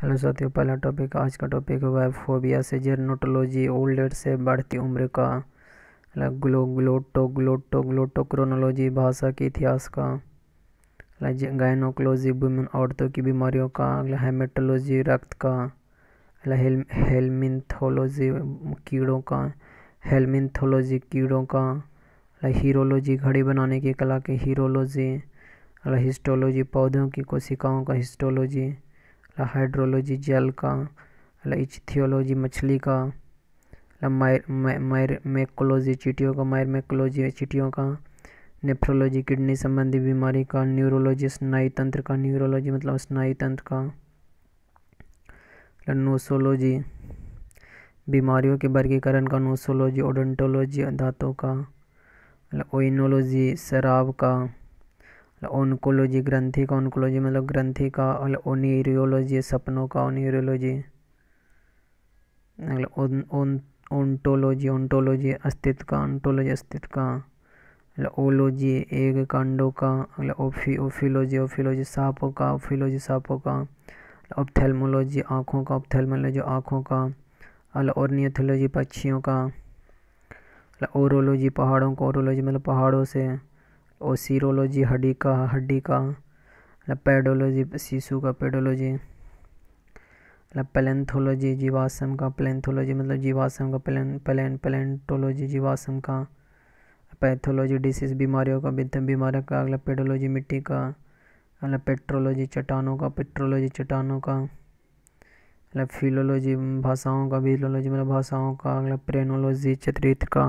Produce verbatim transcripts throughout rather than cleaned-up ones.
Hello साथियों, पहला topic आज का टॉपिक है फोबिया से जेरनोटोलॉजी, ओल्ड एज से बढ़ती उम्र का, ग्लो ग्लोटो ग्लोटो ग्लोटोक्रोनोलॉजी, भाषा के इतिहास का, गायनोकोलॉजी वुमेन औरतों की बीमारियों का, हेमेटोलॉजी रक्त का, हेल हेलमिन्थोलॉजी कीड़ों का, हेलमिन्थोलॉजी कीड़ों का, हीरोलॉजी घड़ी बनाने की कला की हीरोलॉजी, हिस्टोलॉजी पौधों की कोशिकाओं का हिस्टोलॉजी, हाइड्रोलॉजी जल का, इच्थियोलॉजी मछली का, मैकोलॉजी चींटियों का, मैकोलॉजी चींटियों का, नेफ्रोलॉजी किडनी संबंधी बीमारी का, न्यूरोलॉजी स्नायु तंत्र का, न्यूरोलॉजी मतलब स्नायु तंत्र का, नोसोलॉजी बीमारियों के वर्गीकरण का, नोसोलॉजी ओडोंटोलॉजी दांतों का, ओइनोलॉजी शराब का, ओनकोलॉजी ग्रंथि का, ओनकोलॉजी मतलब ग्रंथि का, ओनिरियोलॉजी सपनों का, ओनिरियोलॉजी, ओंटोलॉजी ओंटोलॉजी अस्तित्व का, ओंटोलॉजी अस्तित्व का, ओलॉजी एक कांडों का, ओफी ओफिलॉजी ओफिलॉजी सांपों का, ओफिलॉजी सांपों का, ऑप्थेल्मोलॉजी आँखों का, ऑप्थेल्मोलॉजी आँखों का, ऑर्नियोथोलॉजी पक्षियों का, ओरोलॉजी पहाड़ों का, ओरोलॉजी मतलब पहाड़ों से, ओसीरोलॉजी हड्डी का हड्डी का, पेडोलॉजी शिशु का, पेडोलॉजी, पैलेंथोलॉजी जीवाश्म का, पैलेंथोलॉजी मतलब जीवाश्म का, पैलें पैलें पैलेंटोलॉजी जीवाश्म का, पैथोलॉजी डिसीज बीमारियों का, बीमारियों का, अगला पेडोलॉजी मिट्टी का, अगला पेट्रोलॉजी चट्टानों का, पेट्रोलॉजी चट्टानों का, अगला फिलोलॉजी भाषाओं का, फिलोलॉजी मतलब भाषाओं का, अगला प्रेनोलॉजी चित्रित का,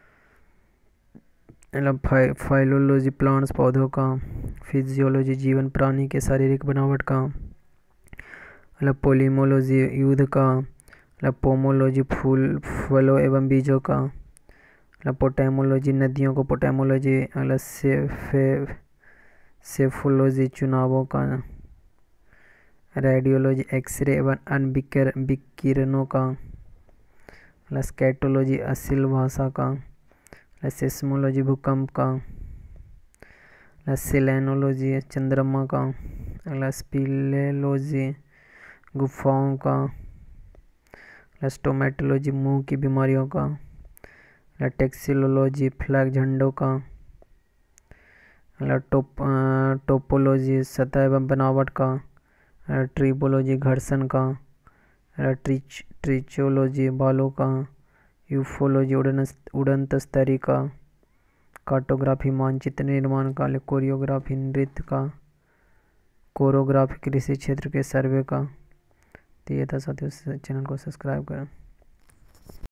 मतलब फाइलोलॉजी प्लांट्स पौधों का, फिजियोलॉजी जीवन प्राणी के शारीरिक बनावट का, मतलब पोलिमोलॉजी युद्ध का, मतलब पोमोलॉजी फूल फलों एवं बीजों का, मतलब पोटेमोलॉजी नदियों को, पोटेमोलॉजी मतलब सेफे सेफोलॉजी चुनावों का, रेडियोलॉजी एक्सरे एवं अन्य विकिरणों का, मतलब स्कैटोलॉजी अश्लील भाषा का, सेस्मोलॉजी भूकंप का, सेलेनोलॉजी चंद्रमा का, अगला स्पिलेलॉजी गुफाओं का, स्टोमेटोलॉजी मुंह की बीमारियों का, टेक्सिलोलॉजी फ्लैग झंडों का, टोप टोपोलॉजी सतह एवं बनावट का, ट्रिपोलॉजी घर्षण का, ट्रिच ट्रिचोलॉजी बालों का, यूफोलॉजी उड़न उड़न तस्तरी का, कार्टोग्राफी मानचित्र निर्माण का, कोरियोग्राफी नृत्य का, कोरोग्राफी कृषि क्षेत्र के सर्वे का। तो ये था साथियों, चैनल को सब्सक्राइब करें।